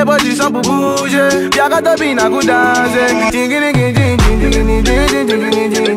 les body sans pour bouger. Y'a qu'à te bien à coup danser.